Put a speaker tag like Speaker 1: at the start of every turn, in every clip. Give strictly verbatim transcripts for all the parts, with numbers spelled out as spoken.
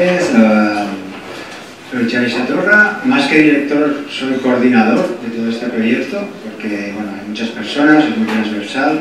Speaker 1: tardes. Uh, soy Xavi Satorra. Más que director, soy coordinador de todo este proyecto, porque bueno, hay muchas personas, es muy transversal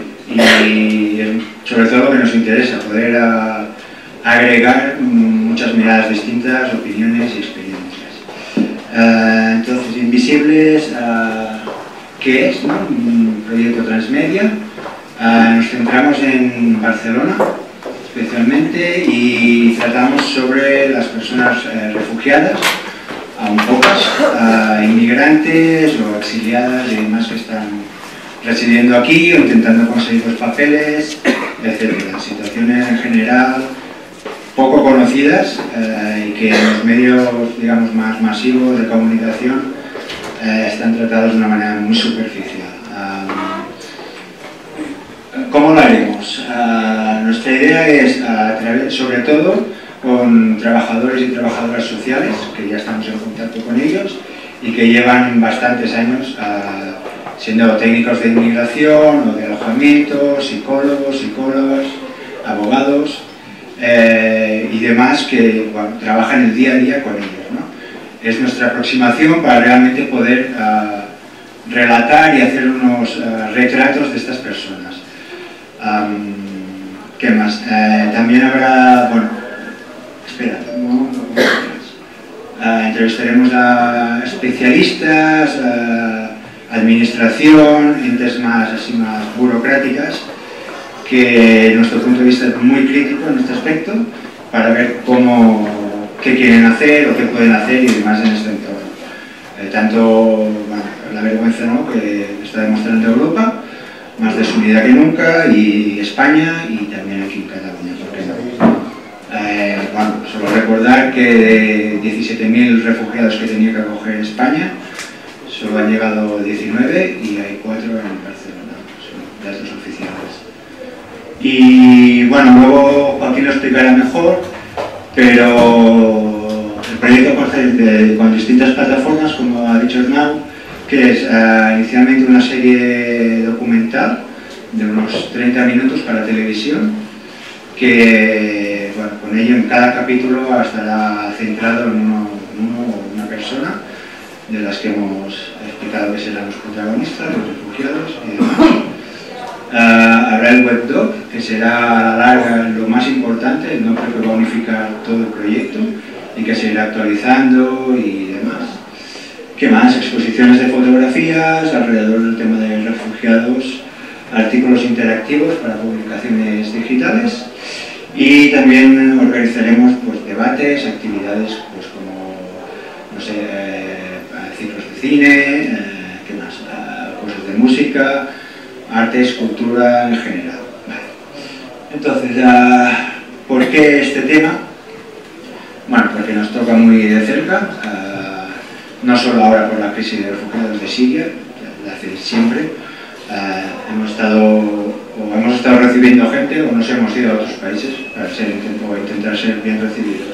Speaker 1: y es sobre todo lo que nos interesa, poder uh, agregar muchas miradas distintas, opiniones y experiencias. Uh, entonces, Invisibles, uh, ¿qué es? ¿No? Un proyecto transmedia. Uh, nos centramos en Barcelona especialmente y tratamos sobre las personas uh, refugiadas, aún pocas, uh, inmigrantes o exiliadas y demás que están residiendo aquí o intentando conseguir los papeles, etcétera. Situaciones en general poco conocidas uh, y que en los medios, digamos, más masivos de comunicación uh, están tratados de una manera muy superficial. Um, ¿Cómo lo haremos? Uh, nuestra idea es, uh, través, sobre todo, con trabajadores y trabajadoras sociales, que ya estamos en contacto con ellos y que llevan bastantes años uh, siendo técnicos de inmigración o de alojamiento, psicólogos, psicólogas, abogados eh, y demás que bueno, trabajan el día a día con ellos, ¿no? Es nuestra aproximación para realmente poder uh, relatar y hacer unos uh, retratos de estas personas. Um, ¿Qué más? Eh, también habrá, bueno, espera, no, no, uh, entrevistaremos a especialistas, a administración, entes más, así, más burocráticas, que en nuestro punto de vista es muy crítico en este aspecto, para ver cómo, qué quieren hacer o qué pueden hacer y demás en este entorno. Eh, tanto, bueno, la vergüenza, ¿no?, que está demostrando Europa, más desunida que nunca, y España y también aquí en Cataluña, ¿por qué no? Eh, bueno, solo recordar que de diecisiete mil refugiados que tenía que acoger España, solo han llegado diecinueve y hay cuatro en Barcelona, son datos oficiales. Y bueno, luego Joaquín lo explicará mejor, pero el proyecto consta con distintas plataformas, como ha dicho Hernán, que es uh, inicialmente una serie documental de unos treinta minutos para televisión, que bueno, con ello en cada capítulo estará centrado en uno, uno o una persona de las que hemos explicado que serán los protagonistas, los refugiados y demás. Uh, habrá el webdoc, que será a la larga lo más importante, no creo que va a unificar todo el proyecto y que se irá actualizando y demás. ¿Qué más? Exposiciones de fotografías alrededor del tema de refugiados, artículos interactivos para publicaciones digitales y también organizaremos pues, debates, actividades pues, como, no sé, eh, ciclos de cine, eh, ¿qué más? Eh, cosas de música, arte, escultura en general. Vale. Entonces, uh, ¿por qué este tema? Bueno, porque nos toca muy de cerca. Uh, no solo ahora por la crisis de refugiados de Siria, de hace siempre, eh, hemos estado o hemos estado recibiendo gente o nos hemos ido a otros países para ser, o intentar ser bien recibidos.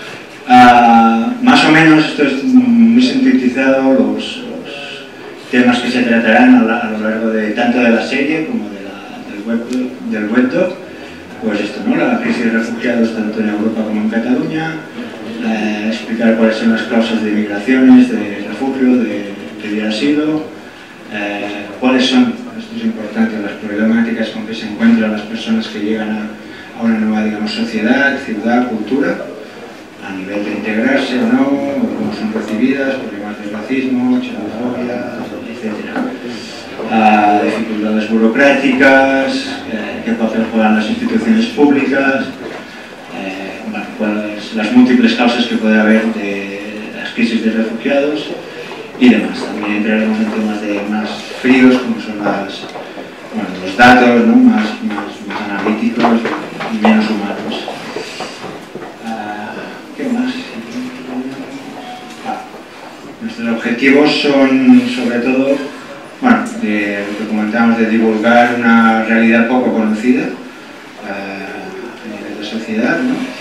Speaker 1: Uh, más o menos esto es muy sintetizado los, los temas que se tratarán a, la, a lo largo de tanto de la serie como de la, del web del webdoc. Pues esto, ¿no? La crisis de refugiados tanto en Europa como en Cataluña. Eh, explicar cuáles son las causas de migraciones, de refugio, de pedir asilo, eh, cuáles son, esto es importante, las problemáticas con que se encuentran las personas que llegan a, a una nueva, digamos, sociedad, ciudad, cultura, a nivel de integrarse o no, o cómo son recibidas, problemas de racismo, xenofobia, etcétera. Uh, dificultades burocráticas, eh, qué papel juegan las instituciones públicas, eh, bueno, cuáles las múltiples causas que puede haber de las crisis de refugiados y demás. También entraremos en temas de más fríos, como son las, bueno, los datos, ¿no? más, más, más analíticos y menos humanos. Uh, ¿Qué más? Ah, nuestros objetivos son, sobre todo, bueno, de, lo que comentábamos, de divulgar una realidad poco conocida uh, a nivel de sociedad, ¿no?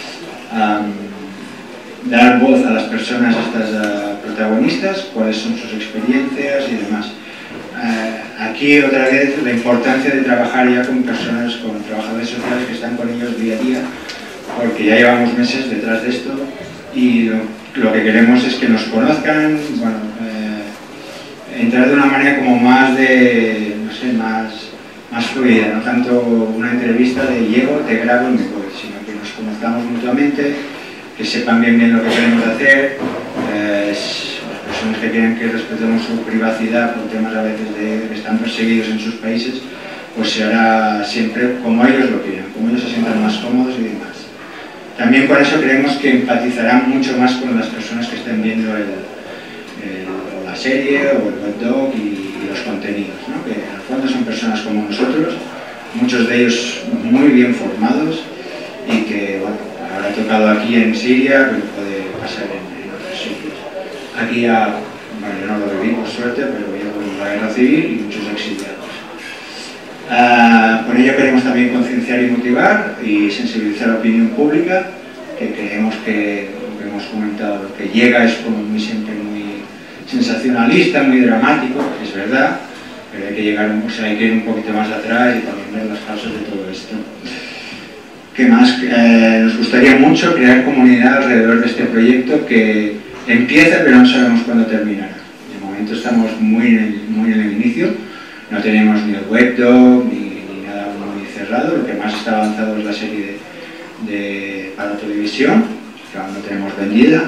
Speaker 1: Um, dar voz a las personas, a estas uh, protagonistas, cuáles son sus experiencias y demás. Uh, aquí otra vez la importancia de trabajar ya con personas, con trabajadores sociales que están con ellos día a día porque ya llevamos meses detrás de esto y lo, lo que queremos es que nos conozcan, bueno, eh, entrar de una manera como más de, no sé, más, más fluida, no tanto una entrevista de llego, te grabo y me voy, sino que nos conozcamos mutuamente, que sepan bien bien lo que queremos hacer, eh, las personas que quieren que respetemos su privacidad por temas a veces de que están perseguidos en sus países, pues se hará siempre como ellos lo quieren, como ellos se sientan más cómodos y demás. También por eso creemos que empatizarán mucho más con las personas que estén viendo el, el, o la serie o el webdoc y, y los contenidos, ¿no? Que en el fondo son personas como nosotros, muchos de ellos muy bien formados y que, bueno, habrá tocado aquí en Siria, pero puede pasar en, en otros sitios. Aquí ya, bueno, yo no lo viví por suerte, pero ya hubo la guerra civil y muchos exiliados. Uh, por ello queremos también concienciar y motivar y sensibilizar a la opinión pública, que creemos que, lo que hemos comentado, lo que llega es como muy, siempre muy sensacionalista, muy dramático, es verdad, pero hay que llegar, o sea, hay que ir un poquito más atrás y también ver las causas de todo esto. ¿Qué más? Eh, nos gustaría mucho crear comunidad alrededor de este proyecto que empieza pero no sabemos cuándo terminará. De momento estamos muy en el, muy en el inicio, no tenemos ni el webdoc ni, ni nada muy cerrado, lo que más está avanzado es la serie de, de, para televisión, que aún no tenemos vendida,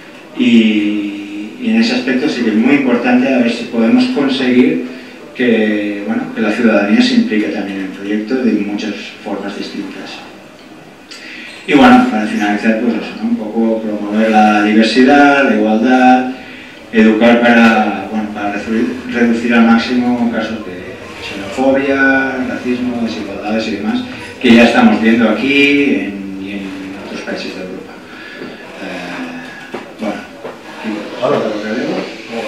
Speaker 1: y, y en ese aspecto sí que es muy importante a ver si podemos conseguir que, bueno, que la ciudadanía se implique también en el proyecto de muchas formas distintas. Y bueno, para finalizar, pues eso, ¿no? Un poco promover la diversidad, la igualdad, educar para, bueno, para reducir al máximo casos de xenofobia, racismo, desigualdades y demás, que ya estamos viendo aquí en, y en otros países de Europa. Eh, bueno, aquí lo que vemos.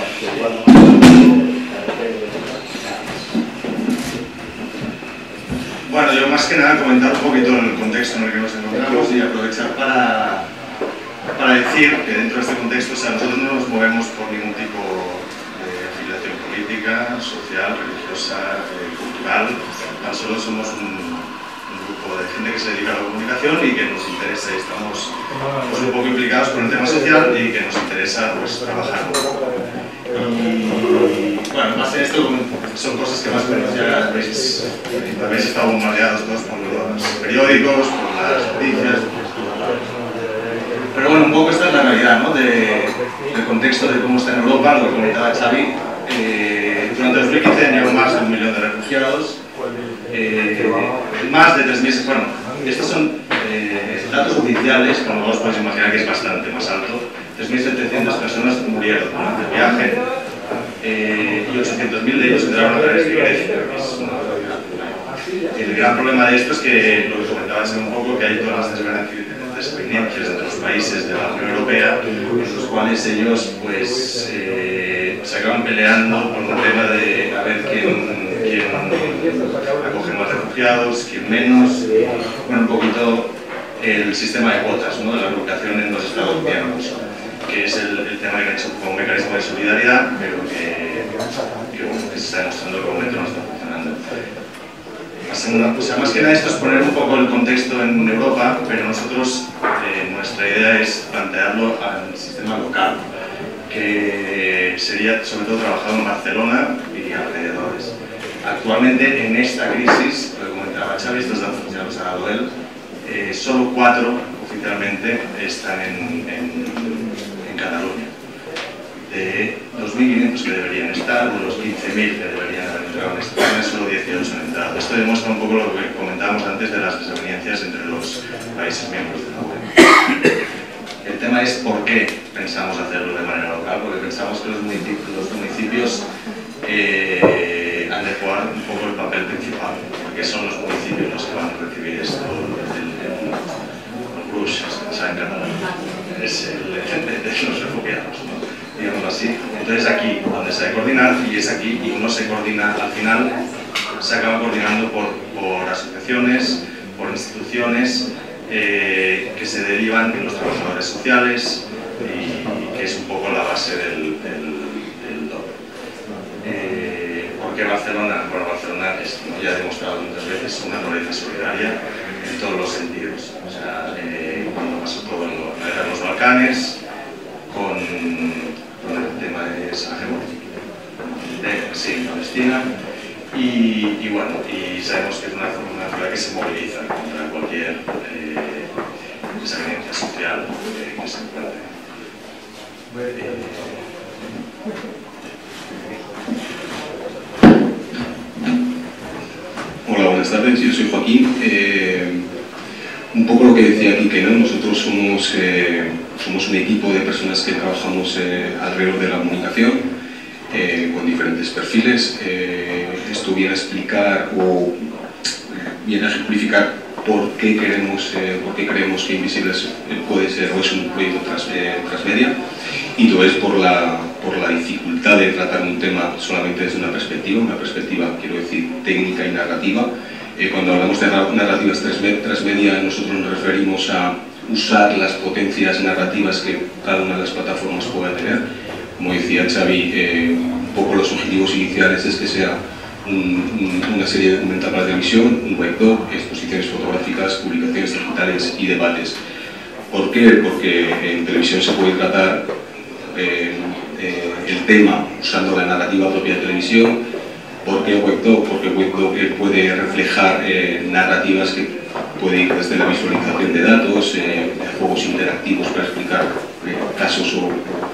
Speaker 2: Bueno, yo más que nada comentar un poquito el contexto en el que nos encontramos y aprovechar para, para decir que dentro de este contexto, o sea, nosotros no nos movemos por ningún tipo de afiliación política, social, religiosa, eh, cultural, tan solo somos un, un grupo de gente que se dedica a la comunicación y que nos interesa, y estamos pues, un poco implicados con el tema social y que nos interesa pues, trabajar. Y bueno, más en esto son cosas que más o menos ya habéis, habéis estado bombardeados todos por los periódicos, por las noticias. Pero bueno, un poco esta es la realidad, ¿no? de, del contexto de cómo está en Europa, lo que comentaba Xavi. Eh, durante dos mil quince teníamos más de un millón de refugiados, eh, más de tres meses, bueno, estos son eh, datos oficiales, como vos podéis imaginar que es bastante más alto. tres mil setecientas personas murieron durante el viaje eh, y ochocientos mil de ellos entraron a través de Grecia. El gran problema de esto es que, lo que comentaba hace un poco, que hay todas las desavenencias entre los países de la Unión Europea, en los cuales ellos pues, eh, se acaban peleando por un tema de a ver quién, quién acoge más refugiados, quién menos, bueno, un poquito el sistema de cuotas, ¿no? De la educación en los Estados miembros, que es el, el tema que han hecho como un mecanismo de solidaridad, pero que, que, bueno, que se está demostrando que el momento no está funcionando. O sea, más que nada esto es poner un poco el contexto en Europa, pero nosotros, eh, nuestra idea es plantearlo al sistema local, que sería sobre todo trabajado en Barcelona y alrededores. Actualmente en esta crisis, lo que comentaba Xavi, estos datos ya los ha dado él, eh, solo cuatro oficialmente están en, en, en Cataluña. De dos mil quinientos que deberían estar, de los quince mil que deberían haber entrado en España, solo dieciocho han entrado. Esto demuestra un poco lo que comentábamos antes de las desavenencias entre los países miembros de la U E. El tema es por qué pensamos hacerlo de manera local, porque pensamos que los municipios, los municipios eh, han de jugar un poco el papel principal, porque son los municipios los que van a recibir esto, el, el, los bruixes, ¿saben? Es el ejemplo de los refugiados, ¿no? Digamos así. Entonces aquí donde se ha de coordinar, y es aquí, y no se coordina al final, se acaba coordinando por, por asociaciones, por instituciones eh, que se derivan en los trabajadores sociales y, y que es un poco la base del, del, del D O P. Eh, ¿Por qué Barcelona? Bueno, Barcelona es esto, ¿no? Ya ha demostrado muchas veces una naturaleza solidaria en todos los sentidos. O sea, eh, cuando pasó todo en la guerra de los Balcanes, con, con el tema de Sarajevo, de, sí, Palestina, y, y bueno, y sabemos que es una, una ciudad que se moviliza contra cualquier eh, desavenencia social eh, que se encuentre. Eh,
Speaker 3: Hola, buenas tardes, yo soy Joaquín. Eh, un poco lo que decía Quique, ¿no? Nosotros somos, eh, somos un equipo de personas que trabajamos eh, alrededor de la comunicación, eh, con diferentes perfiles. Eh, esto viene a explicar o viene a ejemplificar por qué, queremos, eh, por qué creemos que Invisibles puede ser o es un proyecto trans, eh, transmedia, y todo es por la, por la dificultad de tratar un tema solamente desde una perspectiva, una perspectiva, quiero decir, técnica y narrativa. Eh, cuando hablamos de narrativas transmedia, nosotros nos referimos a usar las potencias narrativas que cada una de las plataformas pueda tener. Como decía Xavi, eh, un poco los objetivos iniciales es que sea un, un, una serie documental para televisión, un webdoc, exposiciones fotográficas, publicaciones digitales y debates. ¿Por qué? Porque en televisión se puede tratar eh, eh, el tema usando la narrativa propia de televisión. ¿Por qué webdoc? Porque webdoc puede reflejar eh, narrativas que puede ir desde la visualización de datos, eh, juegos interactivos para explicar eh, casos o,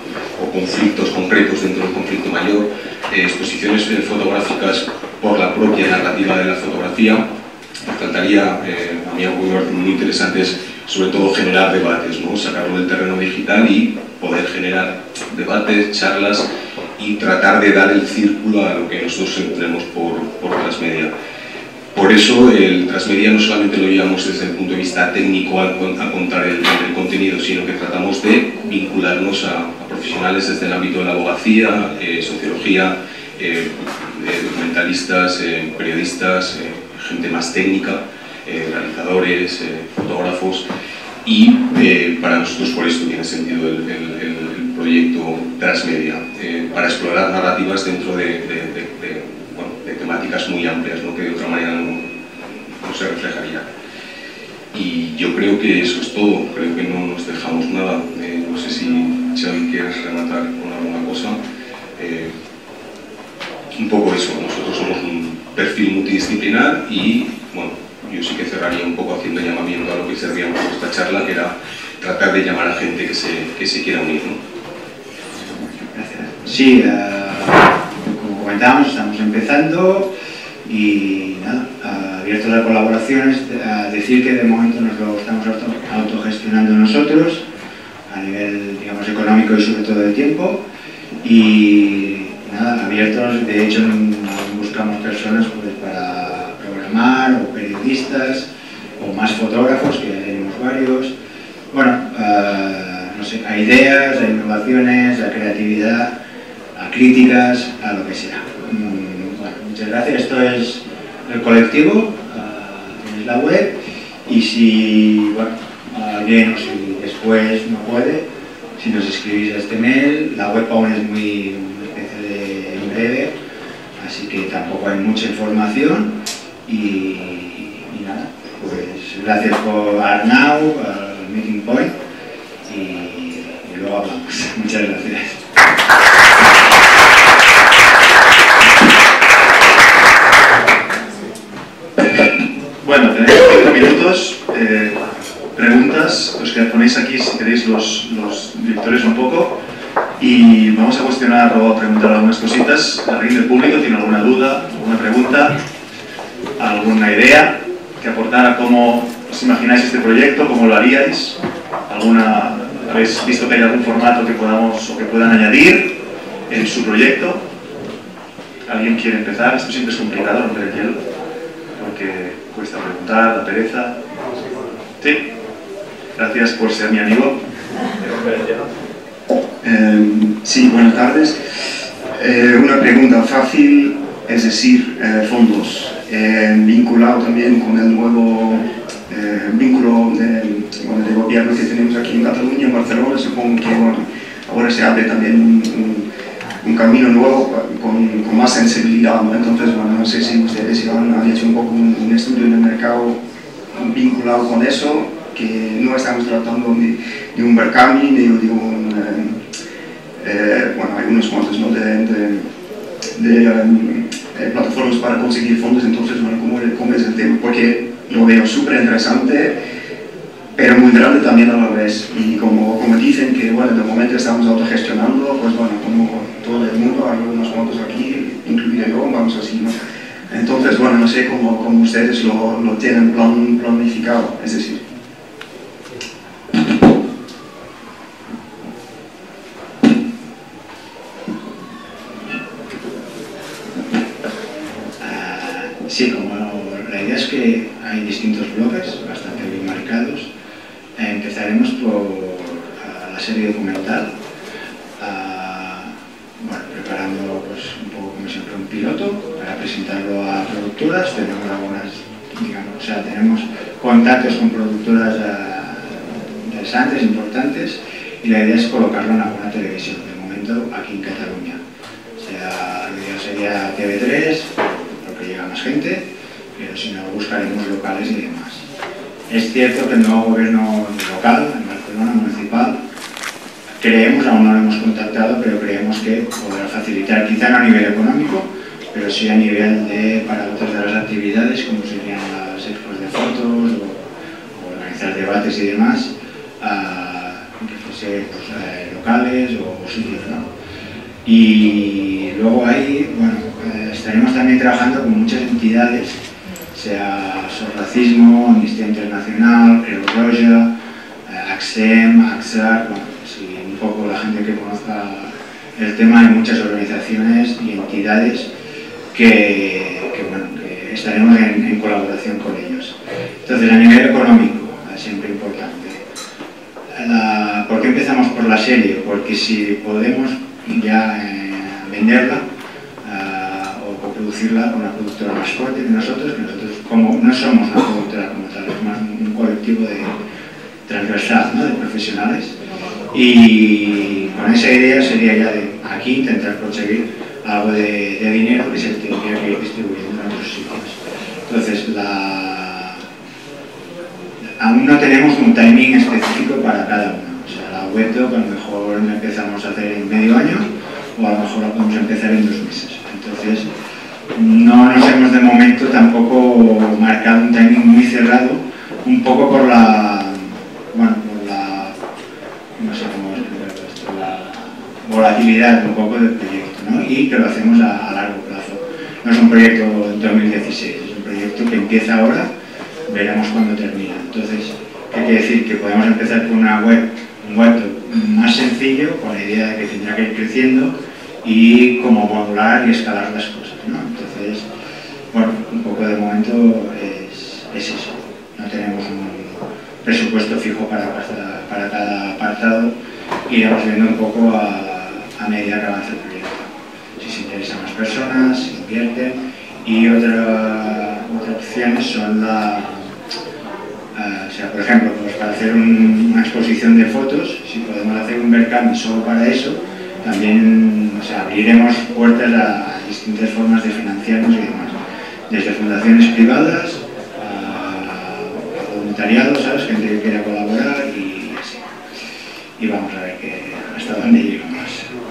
Speaker 3: o conflictos concretos dentro del conflicto mayor, eh, exposiciones eh, fotográficas por la propia narrativa de la fotografía. Me faltaría, eh, a mí algo muy interesante es sobre todo generar debates, ¿no? Sacarlo del terreno digital y poder generar debates, charlas y tratar de dar el círculo a lo que nosotros entendemos por, por transmedia. Por eso el transmedia no solamente lo llevamos desde el punto de vista técnico a, a contar el, el contenido, sino que tratamos de vincularnos a, a profesionales desde el ámbito de la abogacía, eh, sociología, eh, eh, documentalistas, eh, periodistas, eh, gente más técnica, eh, realizadores, eh, fotógrafos, y eh, para nosotros por esto tiene sentido el, el, el, el proyecto Transmedia, eh, para explorar narrativas dentro de, de, de, de, bueno, de temáticas muy amplias, ¿no? Que de otra manera no, no se reflejaría. Y yo creo que eso es todo, creo que no nos dejamos nada. Eh, no sé si Xavi quieres rematar con alguna cosa. Eh, un poco eso, nosotros somos un perfil multidisciplinar y, bueno, yo sí que cerraría un poco haciendo llamamiento a lo que servíamos en esta charla, que era tratar de llamar a gente que se, que se quiera unir, ¿no?
Speaker 1: Gracias. Sí, uh, como comentábamos, estamos empezando y nada, uh, abiertos a colaboraciones, a decir que de momento nos lo estamos auto, autogestionando nosotros a nivel, digamos, económico y sobre todo de tiempo, y nada, abiertos. De hecho buscamos personas pues, para programar, o periodistas, o más fotógrafos, que ya tenemos varios. Bueno, uh, no sé, a ideas, a innovaciones, a creatividad, a críticas, a lo que sea. Mm, bueno, muchas gracias. Esto es el colectivo, uh, es la web, y si, bueno, alguien o si después no puede, si nos escribís a este mail, la web aún es muy una especie de en breve, así que tampoco hay mucha información. Y, y nada, pues gracias por Arnau, al Meeting Point, y, y luego hablamos. Muchas gracias.
Speaker 4: Bueno, tenéis cinco minutos, eh, preguntas, los que ponéis aquí si queréis los, los directores un poco, y vamos a cuestionar o a preguntar algunas cositas. ¿Alguien del público tiene alguna duda, alguna pregunta? ¿Alguna idea que aportar a cómo os imagináis este proyecto, cómo lo haríais? ¿Alguna, ¿Habéis visto que hay algún formato que podamos o que puedan añadir en su proyecto? ¿Alguien quiere empezar? Esto siempre es complicado, romper el hielo, porque cuesta preguntar, da pereza. ¿Sí? Gracias por ser mi amigo.
Speaker 5: Eh, sí, buenas tardes. Eh, una pregunta fácil, es decir, eh, fondos. Eh, vinculado también con el nuevo eh, vínculo de, bueno, de gobierno que tenemos aquí en Cataluña, en Barcelona. Supongo que bueno, ahora se abre también un, un, un camino nuevo con, con más sensibilidad, ¿no? Entonces, bueno, no sé si ustedes han, han hecho un poco un, un estudio de mercado vinculado con eso, que no estamos tratando de, de un Berkami ni de un... Eh, eh, bueno, hay unos cuantos, ¿no? de, de, de um, eh, plataformas para conseguir fondos, entonces, bueno, ¿cómo, cómo es el tema? Porque lo veo súper interesante, pero muy grande también a la vez. Y como, como dicen que, bueno, de momento estamos autogestionando, pues bueno, como todo el mundo, hay unos cuantos aquí, incluido yo, vamos así, ¿no? Entonces, bueno, no sé cómo, cómo ustedes lo, lo tienen plan, planificado, es decir.
Speaker 1: Sí, como la idea es que hay distintos bloques bastante bien marcados. Eh, empezaremos por uh, la serie documental, uh, bueno, preparando pues, un poco como siempre un piloto para presentarlo a productoras. Tenemos algunas, digamos, o sea, tenemos contactos con productoras uh, interesantes, importantes, y la idea es colocarlo en alguna televisión, de momento aquí en Cataluña. O sea, la idea sería T V tres, que llega más gente, pero si no buscaremos locales y demás. Es cierto que el nuevo gobierno local, en Barcelona, municipal, creemos, aún no lo hemos contactado, pero creemos que podrá facilitar, quizá no a nivel económico, pero sí a nivel de, para otras de las actividades, como serían las expos de fotos o, o organizar debates y demás, uh, que fuese pues, eh, locales o, o sitios, ¿no? Y luego ahí, bueno, eh, estaremos también trabajando con muchas entidades, sea Sorracismo, Amnistía Internacional, Creu Roja, eh, AXEM, AXAR, bueno, si un poco la gente que conozca el tema, hay muchas organizaciones y entidades que, que, bueno, que estaremos en, en colaboración con ellos. Entonces, a nivel económico, es siempre importante. La, ¿Por qué empezamos por la serie? Porque si podemos ya eh, venderla uh, o coproducirla con una productora más fuerte que nosotros, que nosotros como no somos una productora como tal, es más un colectivo de transversal, ¿no? De profesionales, y con esa idea sería ya de aquí intentar conseguir algo de, de dinero que se tendría que ir distribuyendo en otros sitios. Entonces, la... aún no tenemos un timing específico para cada uno. O sea, la webdoc a lo mejor la empezamos a hacer en medio año o a lo mejor la podemos empezar en dos meses. Entonces, no nos hemos de momento tampoco marcado un timing muy cerrado, un poco por la, bueno, por la, no sé cómo explicarlo esto, la volatilidad un poco del proyecto, ¿no? Y que lo hacemos a, a largo plazo. No es un proyecto en dos mil dieciséis, es un proyecto que empieza ahora, veremos cuándo termina. Entonces, ¿qué quiere decir? Que podemos empezar con una web, un web más sencillo, con la idea de que tendrá que ir creciendo y como modular y escalar las cosas, ¿no? Entonces, bueno, un poco de momento es, es eso. No tenemos un presupuesto fijo para, para cada apartado, iremos viendo un poco a, a medida que avanza el proyecto. Si se interesan más personas, si invierten, y otra, otras opciones son la... Uh, o sea, por ejemplo, pues para hacer un, una exposición de fotos, si podemos hacer un Berkami solo para eso, también, o sea, abriremos puertas a, a distintas formas de financiarnos y demás. Desde fundaciones privadas a, a voluntariados, ¿sabes? Gente que quiera colaborar y así. Y vamos a ver que, hasta dónde llegamos.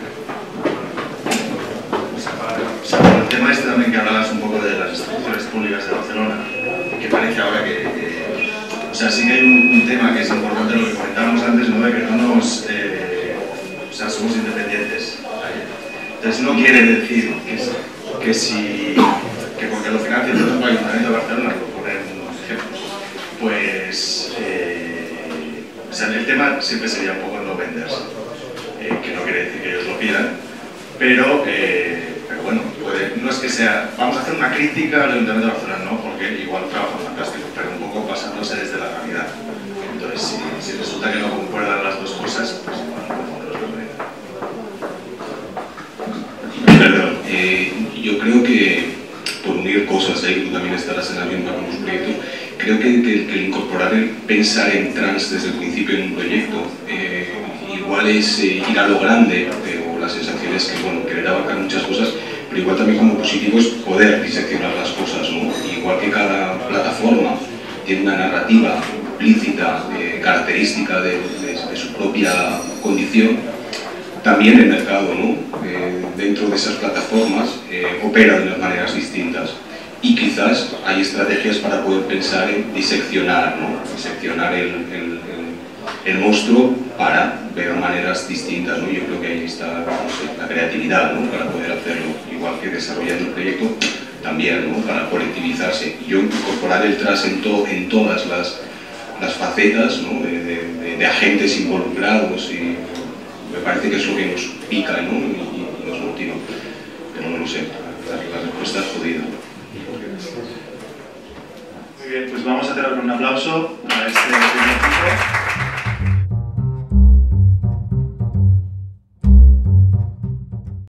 Speaker 2: O sea, por el tema este también que hablabas un poco de las instituciones públicas de Barcelona, que parece ahora que... que o sea, sí que hay un, un tema que es importante, lo que comentábamos antes, ¿no? De que no nos... Eh, o sea, somos independientes. Entonces no quiere decir que, que si... que porque lo financia el Ayuntamiento de Barcelona, por poner unos ejemplos, pues... Eh, o sea, el tema siempre sería un poco no venderse. Eh, que no quiere decir que ellos lo pidan, pero... Eh, pero bueno, puede, no es que sea... Vamos a hacer una crítica al Ayuntamiento de Barcelona, no, porque igual trabajan fantástico, pero un poco pasándose desde la realidad. Entonces, si, si resulta que no concuerdan las dos cosas, pues bueno, no los veo.
Speaker 3: Perdón, eh, yo creo que, por unir cosas, ahí tú también estarás en la misma con los proyectos, creo que, que, que el incorporar el pensar en trans desde el principio en un proyecto, eh, igual es eh, ir a lo grande, pero la sensación es que, bueno, querer abarcar muchas cosas, pero igual también como positivo es poder diseccionar las cosas, ¿no? Igual que cada plataforma tiene una narrativa implícita, eh, característica de, de, de su propia condición, también el mercado, ¿no? Eh, dentro de esas plataformas eh, opera de unas maneras distintas. Y quizás hay estrategias para poder pensar en diseccionar, ¿no? Diseccionar el, el, el, el monstruo para ver maneras distintas, ¿no? Yo creo que ahí está, no sé, la creatividad, ¿no? Para poder hacerlo, igual que desarrollando el proyecto, también, ¿no? Para colectivizarse. Y yo incorporar el tras en, to, en todas las, las facetas, ¿no? de, de, de agentes involucrados, y me parece que es lo que nos pica, ¿no? y, y nos motiva. Pero no lo sé, la, la respuesta es jodida.
Speaker 4: Muy bien, pues vamos a hacer un aplauso a este primer equipo.